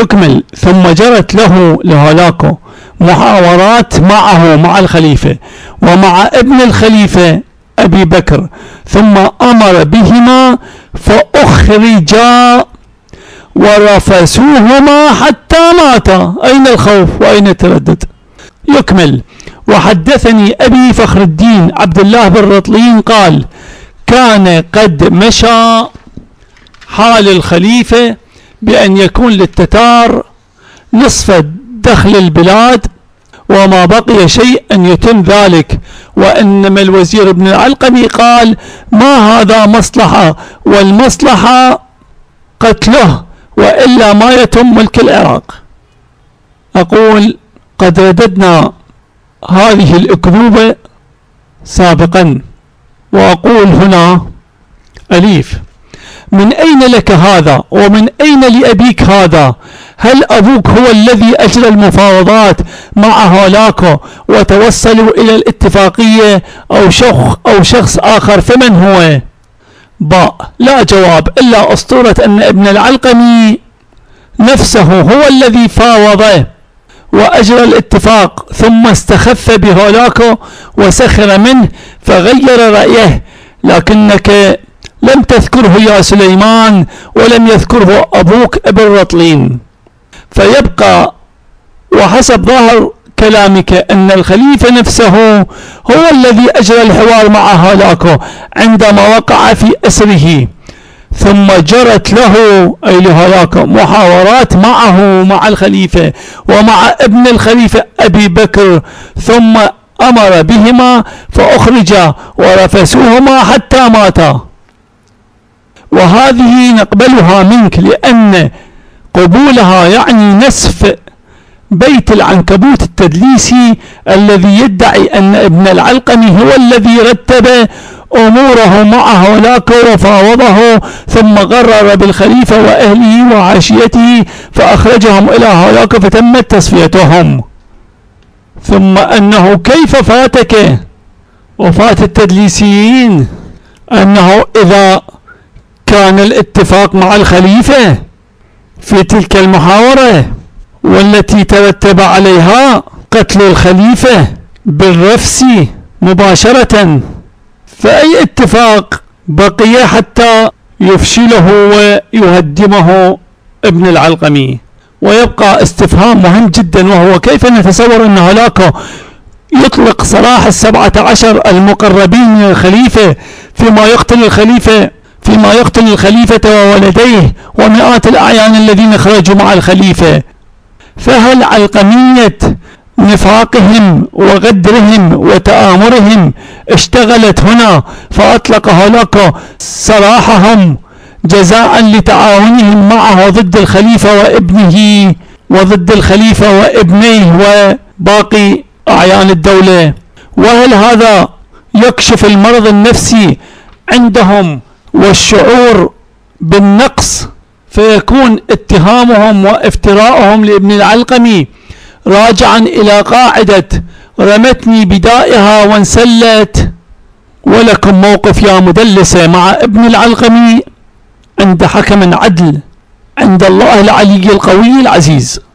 يكمل. ثم جرت له لهولاكو محاورات معه مع الخليفة ومع ابن الخليفة أبي بكر، ثم أمر بهما فأخرجا ورفسوهما حتى ماتا. أين الخوف وأين التردد؟ يكمل. وحدثني أبي فخر الدين عبد الله بن رطلين قال: كان قد مشى حال الخليفة بأن يكون للتتار نصف دخل البلاد، وما بقي شيء أن يتم ذلك، وإنما الوزير ابن العلقمي قال: ما هذا مصلحة، والمصلحة قتله وإلا ما يتم ملك العراق. أقول: قد رددنا هذه الأكذوبة سابقا، وأقول هنا أليف: من أين لك هذا؟ ومن أين لأبيك هذا؟ هل أبوك هو الذي أجرى المفاوضات مع هولاكو وتوصلوا إلى الاتفاقية، أو شخص آخر؟ فمن هو؟ باء: لا جواب إلا أسطورة أن ابن العلقمي نفسه هو الذي فاوضه وأجرى الاتفاق، ثم استخف بهولاكو وسخر منه فغير رأيه، لكنك لم تذكره يا سليمان، ولم يذكره أبوك ابن رطلين. فيبقى وحسب ظاهر كلامك أن الخليفة نفسه هو الذي أجرى الحوار مع هولاكو عندما وقع في أسره، ثم جرت له أي لهولاكو محاورات معه مع الخليفة ومع ابن الخليفة أبي بكر، ثم أمر بهما فأخرجا ورفسوهما حتى ماتا. وهذه نقبلها منك لأن قبولها يعني نسف بيت العنكبوت التدليسي الذي يدعي أن ابن العلقمي هو الذي رتب أموره مع هولاكو وفاوضه، ثم غرر بالخليفة وأهله وعشيته فأخرجهم إلى هولاكو فتمت تصفيتهم. ثم أنه كيف فاتك وفات التدليسيين أنه إذا كان الاتفاق مع الخليفة في تلك المحاورة والتي ترتب عليها قتل الخليفة بالرفس مباشرة، فأي اتفاق بقي حتى يفشله ويهدمه ابن العلقمي؟ ويبقى استفهام مهم جدا، وهو كيف نتصور أن هولاكو يطلق سراح 17 المقربين من الخليفة فيما يقتل الخليفة وولديه ومئات الأعيان الذين خرجوا مع الخليفة؟ فهل علقمية نفاقهم وغدرهم وتآمرهم اشتغلت هنا فأطلق هولاكو سراحهم جزاء لتعاونهم معه ضد الخليفة وابنه وضد الخليفة وابنيه وباقي أعيان الدولة؟ وهل هذا يكشف المرض النفسي عندهم والشعور بالنقص، فيكون اتهامهم وافتراءهم لابن العلقمي راجعا إلى قاعدة رمتني بدائها وانسلت؟ ولكم موقف يا مدلسة مع ابن العلقمي عند حكم عدل عند الله العلي القوي العزيز.